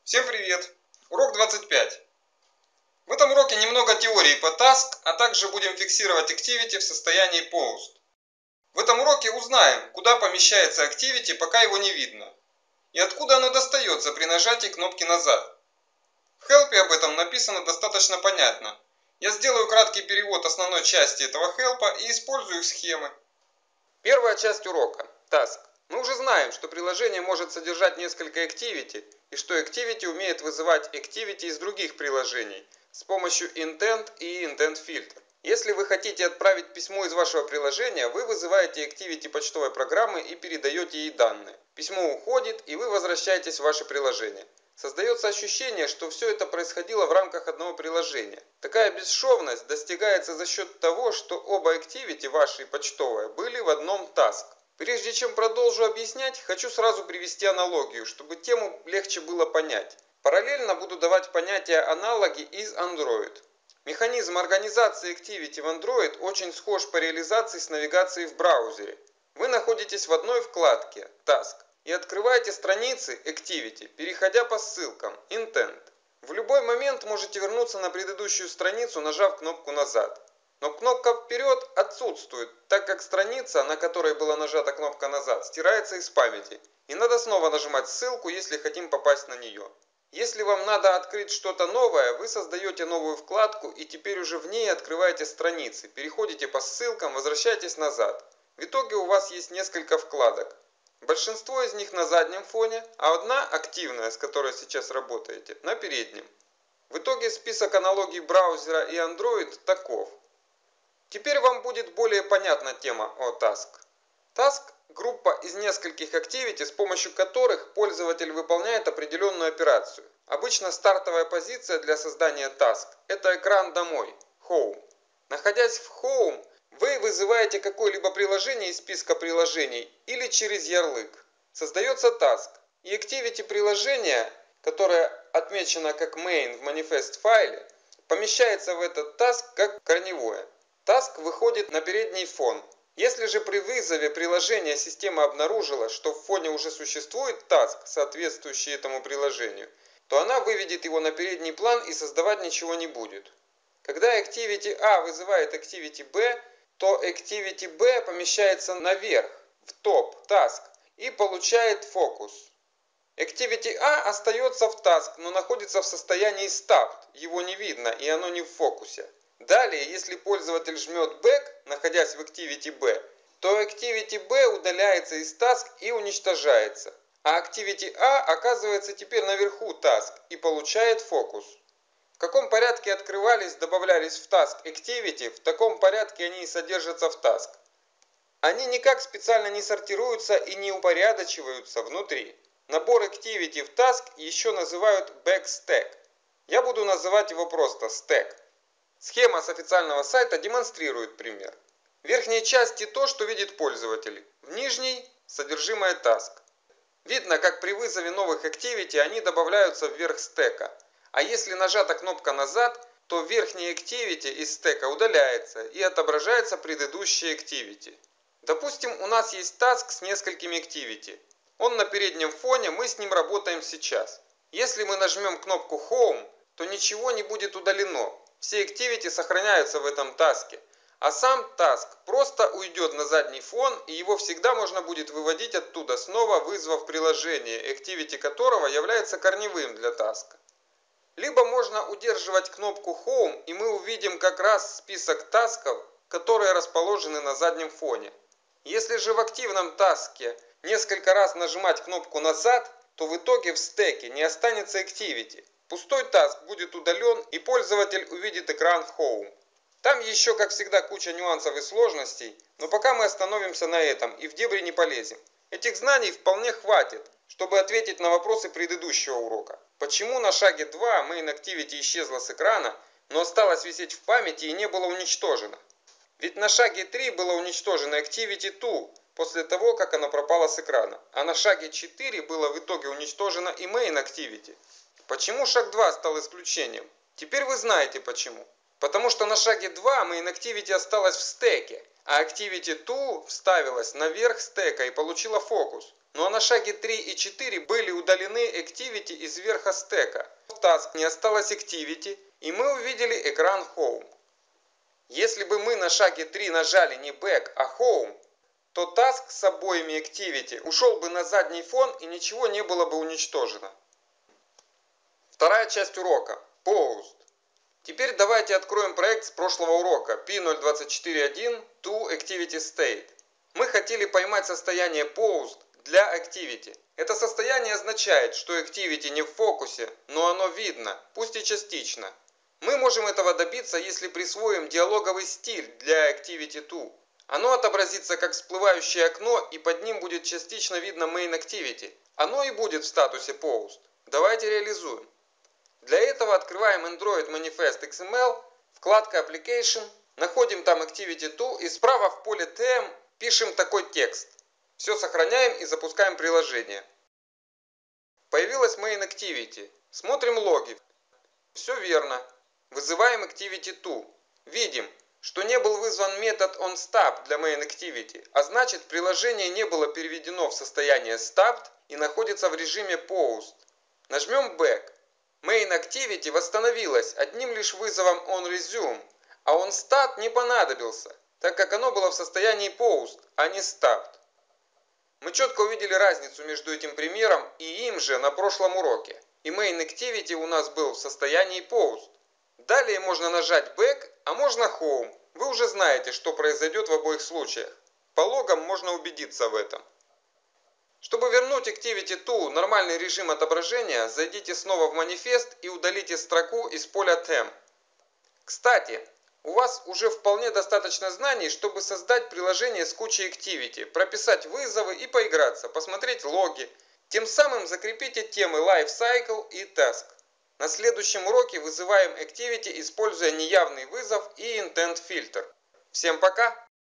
Всем привет! Урок 25. В этом уроке немного теории по task, а также будем фиксировать activity в состоянии paused. В этом уроке узнаем, куда помещается activity, пока его не видно, и откуда оно достается при нажатии кнопки назад. В help об этом написано достаточно понятно. Я сделаю краткий перевод основной части этого help и использую схемы. Первая часть урока – task. Мы уже знаем, что приложение может содержать несколько activity, и что activity умеет вызывать activity из других приложений с помощью intent и intent filter. Если вы хотите отправить письмо из вашего приложения, вы вызываете activity почтовой программы и передаете ей данные. Письмо уходит, и вы возвращаетесь в ваше приложение. Создается ощущение, что все это происходило в рамках одного приложения. Такая бесшовность достигается за счет того, что оба activity, ваши и почтовые, были в одном task. Прежде чем продолжу объяснять, хочу сразу привести аналогию, чтобы тему легче было понять. Параллельно буду давать понятия аналоги из Android. Механизм организации activity в Android очень схож по реализации с навигацией в браузере. Вы находитесь в одной вкладке Task и открываете страницы Activity, переходя по ссылкам Intent. В любой момент можете вернуться на предыдущую страницу, нажав кнопку назад. Но кнопка вперед отсутствует, так как страница, на которой была нажата кнопка назад, стирается из памяти. И надо снова нажимать ссылку, если хотим попасть на нее. Если вам надо открыть что-то новое, вы создаете новую вкладку и теперь уже в ней открываете страницы, переходите по ссылкам, возвращаетесь назад. В итоге у вас есть несколько вкладок. Большинство из них на заднем фоне, а одна, активная, с которой сейчас работаете, на переднем. В итоге список аналогий браузера и Android таков. Теперь вам будет более понятна тема о Task. Task – группа из нескольких activity, с помощью которых пользователь выполняет определенную операцию. Обычно стартовая позиция для создания Task – это экран «Домой» – Home. Находясь в Home, вы вызываете какое-либо приложение из списка приложений или через ярлык. Создается Task, и activity приложения, которое отмечено как main в манифест файле, помещается в этот Task как корневое. Task выходит на передний фон. Если же при вызове приложения система обнаружила, что в фоне уже существует task, соответствующий этому приложению, то она выведет его на передний план и создавать ничего не будет. Когда activity A вызывает activity B, то activity B помещается наверх, в топ, task, и получает фокус. Activity A остается в task, но находится в состоянии stopped, его не видно и оно не в фокусе. Далее, если пользователь жмет Back, находясь в Activity B, то Activity B удаляется из Task и уничтожается, а Activity A оказывается теперь наверху Task и получает фокус. В каком порядке открывались, добавлялись в Task Activity, в таком порядке они и содержатся в Task. Они никак специально не сортируются и не упорядочиваются внутри. Набор Activity в Task еще называют Backstack. Я буду называть его просто Stack. Схема с официального сайта демонстрирует пример. В верхней части то, что видит пользователь. В нижней – содержимое Task. Видно, как при вызове новых Activity они добавляются вверх стека. А если нажата кнопка назад, то верхний Activity из стека удаляется и отображается предыдущий Activity. Допустим, у нас есть Task с несколькими Activity. Он на переднем фоне, мы с ним работаем сейчас. Если мы нажмем кнопку Home, то ничего не будет удалено. Все activity сохраняются в этом таске, а сам task просто уйдет на задний фон, и его всегда можно будет выводить оттуда, снова вызвав приложение, activity которого является корневым для таска. Либо можно удерживать кнопку Home, и мы увидим как раз список тасков, которые расположены на заднем фоне. Если же в активном таске несколько раз нажимать кнопку назад, то в итоге в стеке не останется activity. Пустой task будет удален, и пользователь увидит экран Home. Там еще, как всегда, куча нюансов и сложностей, но пока мы остановимся на этом и в дебри не полезем. Этих знаний вполне хватит, чтобы ответить на вопросы предыдущего урока. Почему на шаге 2 Main Activity исчезла с экрана, но осталась висеть в памяти и не было уничтожено? Ведь на шаге 3 было уничтожено Activity 2 после того, как она пропала с экрана, а на шаге 4 было в итоге уничтожено и Main Activity. Почему шаг 2 стал исключением? Теперь вы знаете почему. Потому что на шаге 2 Main Activity осталась в стеке, а Activity 2 вставилась наверх стека и получила фокус. Ну а на шаге 3 и 4 были удалены activity из верха стека. В task не осталось activity, и мы увидели экран home. Если бы мы на шаге 3 нажали не back, а home, то task с обоими activity ушел бы на задний фон и ничего не было бы уничтожено. Вторая часть урока. Paused. Теперь давайте откроем проект с прошлого урока P024.1 to Activity State. Мы хотели поймать состояние Paused для Activity. Это состояние означает, что Activity не в фокусе, но оно видно, пусть и частично. Мы можем этого добиться, если присвоим диалоговый стиль для Activity 2. Оно отобразится как всплывающее окно, и под ним будет частично видно Main Activity. Оно и будет в статусе Paused. Давайте реализуем. Для этого открываем Android Manifest XML, вкладка Application, находим там Activity 2 и справа в поле TM пишем такой текст. Все сохраняем и запускаем приложение. Появилась Main Activity. Смотрим логи. Все верно. Вызываем Activity 2. Видим, что не был вызван метод onStop для Main Activity, а значит приложение не было переведено в состояние Stopped и находится в режиме Paused. Нажмем Back. Main Activity восстановилась одним лишь вызовом onResume, а onStart не понадобился, так как оно было в состоянии Paused, а не Stopped. Мы четко увидели разницу между этим примером и им же на прошлом уроке. И Main Activity у нас был в состоянии Paused. Далее можно нажать Back, а можно Home. Вы уже знаете, что произойдет в обоих случаях. По логам можно убедиться в этом. Чтобы вернуть Activity 2 нормальный режим отображения, зайдите снова в манифест и удалите строку из поля Them. Кстати, у вас уже вполне достаточно знаний, чтобы создать приложение с кучей Activity, прописать вызовы и поиграться, посмотреть логи. Тем самым закрепите темы Lifecycle и Task. На следующем уроке вызываем Activity, используя неявный вызов и Intent Filter. Всем пока!